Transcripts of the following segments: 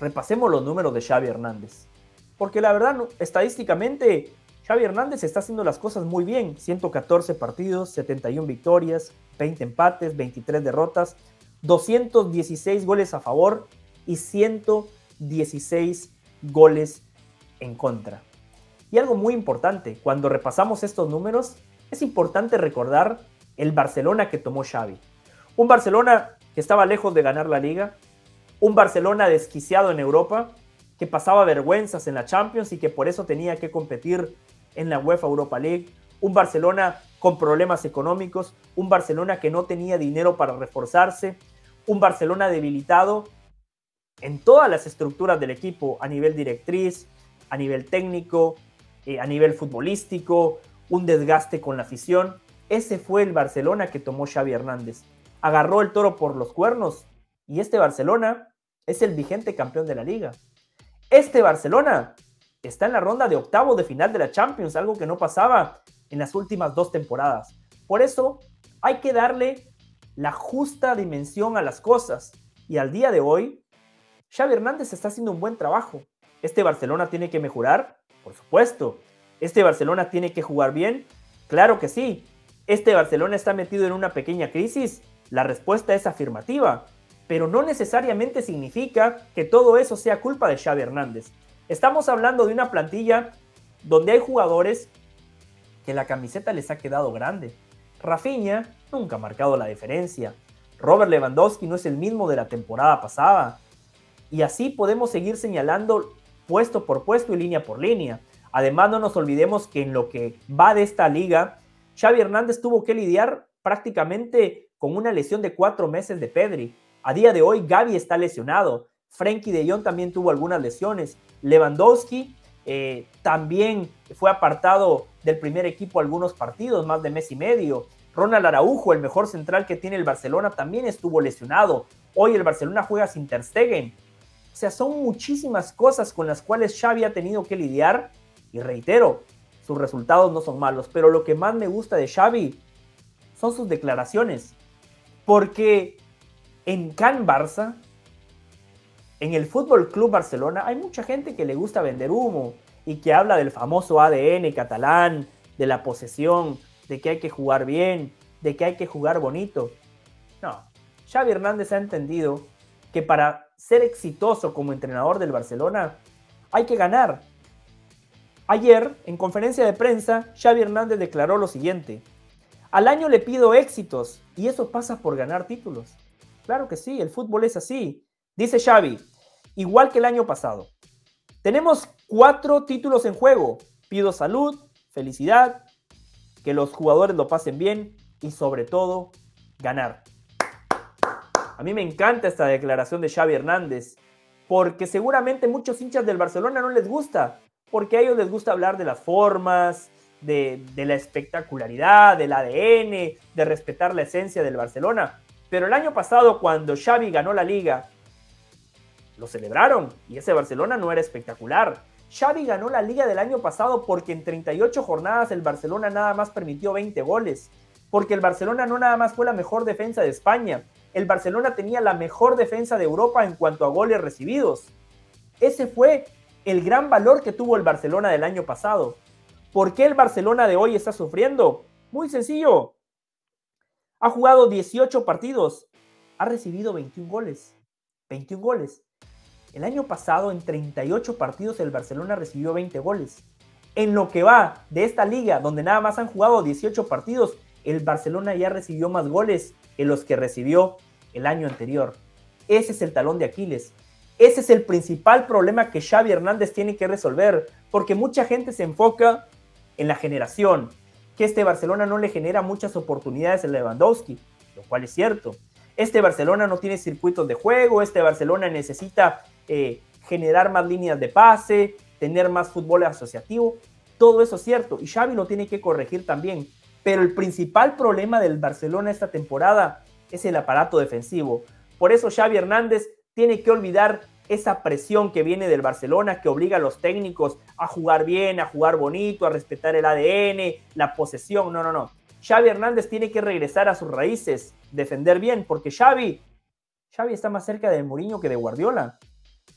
repasemos los números de Xavi Hernández. Porque la verdad, estadísticamente, Xavi Hernández está haciendo las cosas muy bien. 114 partidos, 71 victorias, 20 empates, 23 derrotas, 216 goles a favor y 116 goles en contra. Y algo muy importante, cuando repasamos estos números, es importante recordar el Barcelona que tomó Xavi. Un Barcelona que estaba lejos de ganar la Liga, un Barcelona desquiciado en Europa, que pasaba vergüenzas en la Champions y que por eso tenía que competir en la UEFA Europa League, un Barcelona con problemas económicos, un Barcelona que no tenía dinero para reforzarse, un Barcelona debilitado en todas las estructuras del equipo, a nivel directriz, a nivel técnico, a nivel futbolístico, un desgaste con la afición. Ese fue el Barcelona que tomó Xavi Hernández. Agarró el toro por los cuernos y este Barcelona es el vigente campeón de la Liga. Este Barcelona está en la ronda de octavos de final de la Champions, algo que no pasaba en las últimas 2 temporadas. Por eso hay que darle la justa dimensión a las cosas. Y al día de hoy, Xavi Hernández está haciendo un buen trabajo. ¿Este Barcelona tiene que mejorar? Por supuesto. ¿Este Barcelona tiene que jugar bien? Claro que sí. ¿Este Barcelona está metido en una pequeña crisis? La respuesta es afirmativa. Pero no necesariamente significa que todo eso sea culpa de Xavi Hernández. Estamos hablando de una plantilla donde hay jugadores que la camiseta les ha quedado grande. Rafinha nunca ha marcado la diferencia. Robert Lewandowski no es el mismo de la temporada pasada. Y así podemos seguir señalando puesto por puesto y línea por línea. Además, no nos olvidemos que en lo que va de esta liga, Xavi Hernández tuvo que lidiar prácticamente con una lesión de 4 meses de Pedri. A día de hoy, Gavi está lesionado. Frenkie de Jong también tuvo algunas lesiones. Lewandowski también fue apartado del primer equipo algunos partidos, más de mes y medio. Ronald Araujo, el mejor central que tiene el Barcelona, también estuvo lesionado. Hoy el Barcelona juega sin Ter Stegen. O sea, son muchísimas cosas con las cuales Xavi ha tenido que lidiar. Y reitero, sus resultados no son malos. Pero lo que más me gusta de Xavi son sus declaraciones. Porque en Can Barça, en el Fútbol Club Barcelona, hay mucha gente que le gusta vender humo y que habla del famoso ADN catalán, de la posesión, de que hay que jugar bien, de que hay que jugar bonito. No, Xavi Hernández ha entendido que para ser exitoso como entrenador del Barcelona hay que ganar. Ayer, en conferencia de prensa, Xavi Hernández declaró lo siguiente: al año le pido éxitos y eso pasa por ganar títulos. Claro que sí, el fútbol es así. Dice Xavi, igual que el año pasado. Tenemos 4 títulos en juego. Pido salud, felicidad, que los jugadores lo pasen bien y sobre todo, ganar. A mí me encanta esta declaración de Xavi Hernández porque seguramente muchos hinchas del Barcelona no les gusta, porque a ellos les gusta hablar de las formas, de la espectacularidad, del ADN, de respetar la esencia del Barcelona. Pero el año pasado, cuando Xavi ganó la Liga, lo celebraron y ese Barcelona no era espectacular. Xavi ganó la Liga del año pasado porque en 38 jornadas el Barcelona nada más permitió 20 goles. Porque el Barcelona no nada más fue la mejor defensa de España. El Barcelona tenía la mejor defensa de Europa en cuanto a goles recibidos. Ese fue el gran valor que tuvo el Barcelona del año pasado. ¿Por qué el Barcelona de hoy está sufriendo? Muy sencillo. Ha jugado 18 partidos. Ha recibido 21 goles. 21 goles. El año pasado, en 38 partidos, el Barcelona recibió 20 goles. En lo que va de esta liga, donde nada más han jugado 18 partidos, el Barcelona ya recibió más goles que los que recibió el año anterior. Ese es el talón de Aquiles. Ese es el principal problema que Xavi Hernández tiene que resolver, porque mucha gente se enfoca en la generación, que este Barcelona no le genera muchas oportunidades a Lewandowski, lo cual es cierto. Este Barcelona no tiene circuitos de juego, este Barcelona necesita generar más líneas de pase, tener más fútbol asociativo. Todo eso es cierto y Xavi lo tiene que corregir también. Pero el principal problema del Barcelona esta temporada es el aparato defensivo. Por eso Xavi Hernández tiene que olvidar esa presión que viene del Barcelona, que obliga a los técnicos a jugar bien, a jugar bonito, a respetar el ADN, la posesión. No. Xavi Hernández tiene que regresar a sus raíces, defender bien, porque Xavi está más cerca de Mourinho que de Guardiola.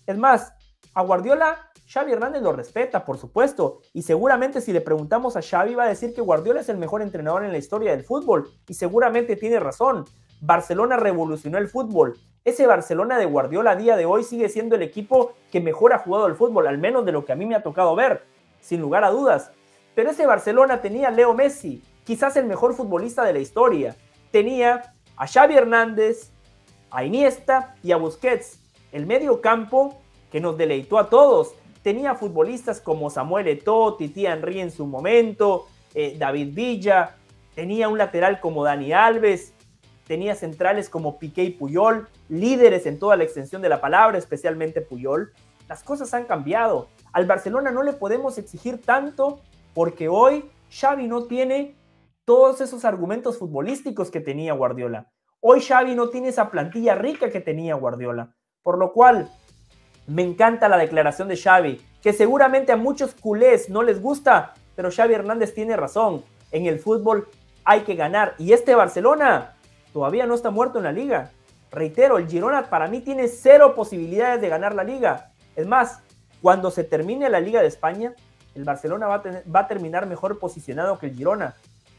Es más, a Guardiola, Xavi Hernández lo respeta, por supuesto, y seguramente si le preguntamos a Xavi va a decir que Guardiola es el mejor entrenador en la historia del fútbol, y seguramente tiene razón. Barcelona revolucionó el fútbol. Ese Barcelona de Guardiola a día de hoy sigue siendo el equipo que mejor ha jugado el fútbol, al menos de lo que a mí me ha tocado ver, sin lugar a dudas. Pero ese Barcelona tenía a Leo Messi, quizás el mejor futbolista de la historia. Tenía a Xavi Hernández, a Iniesta y a Busquets. El medio campo que nos deleitó a todos. Tenía futbolistas como Samuel Eto'o, Titi Henry en su momento, David Villa. Tenía un lateral como Dani Alves. Tenía centrales como Piqué y Puyol, líderes en toda la extensión de la palabra, especialmente Puyol. Las cosas han cambiado. Al Barcelona no le podemos exigir tanto porque hoy Xavi no tiene todos esos argumentos futbolísticos que tenía Guardiola. Hoy Xavi no tiene esa plantilla rica que tenía Guardiola. Por lo cual, me encanta la declaración de Xavi, que seguramente a muchos culés no les gusta, pero Xavi Hernández tiene razón. En el fútbol hay que ganar. Y este Barcelona todavía no está muerto en la liga. Reitero, el Girona para mí tiene 0 posibilidades de ganar la liga. Es más, cuando se termine la Liga de España, el Barcelona va a terminar mejor posicionado que el Girona.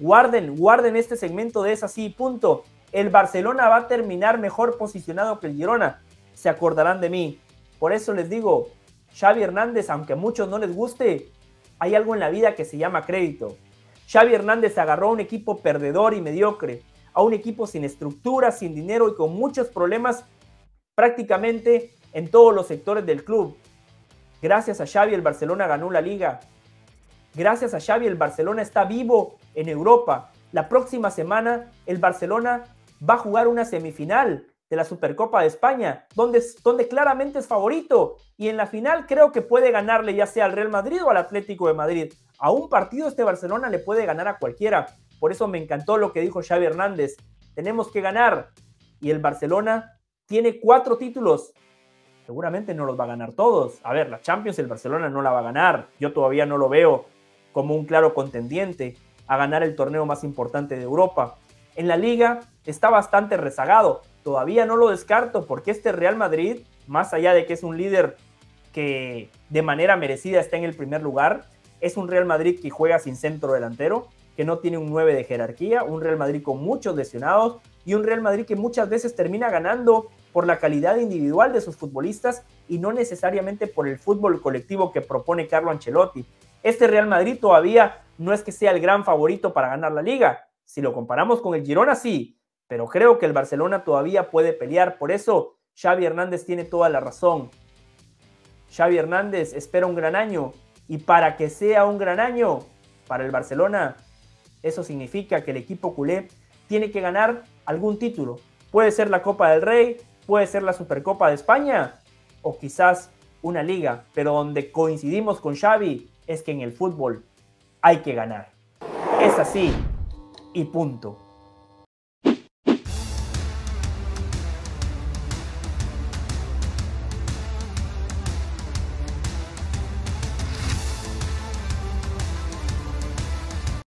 Guarden este segmento de Es Así, punto. El Barcelona va a terminar mejor posicionado que el Girona. Se acordarán de mí. Por eso les digo, Xavi Hernández, aunque a muchos no les guste, hay algo en la vida que se llama crédito. Xavi Hernández agarró a un equipo perdedor y mediocre, a un equipo sin estructura, sin dinero y con muchos problemas prácticamente en todos los sectores del club. Gracias a Xavi el Barcelona ganó la liga. Gracias a Xavi el Barcelona está vivo en Europa. La próxima semana el Barcelona va a jugar una semifinal de la Supercopa de España, donde claramente es favorito. Y en la final creo que puede ganarle ya sea al Real Madrid o al Atlético de Madrid. A un partido este Barcelona le puede ganar a cualquiera. Por eso me encantó lo que dijo Xavi Hernández. Tenemos que ganar. Y el Barcelona tiene 4 títulos. Seguramente no los va a ganar todos. A ver, la Champions el Barcelona no la va a ganar. Yo todavía no lo veo como un claro contendiente a ganar el torneo más importante de Europa. En la Liga está bastante rezagado. Todavía no lo descarto porque este Real Madrid, más allá de que es un líder que de manera merecida está en el primer lugar, es un Real Madrid que juega sin centro delantero, que no tiene un 9 de jerarquía, un Real Madrid con muchos lesionados y un Real Madrid que muchas veces termina ganando por la calidad individual de sus futbolistas y no necesariamente por el fútbol colectivo que propone Carlo Ancelotti. Este Real Madrid todavía no es que sea el gran favorito para ganar la Liga. Si lo comparamos con el Girona, sí, pero creo que el Barcelona todavía puede pelear. Por eso Xavi Hernández tiene toda la razón. Xavi Hernández espera un gran año y para que sea un gran año para el Barcelona, eso significa que el equipo culé tiene que ganar algún título. Puede ser la Copa del Rey, puede ser la Supercopa de España o quizás una liga, pero donde coincidimos con Xavi es que en el fútbol hay que ganar. Es así y punto.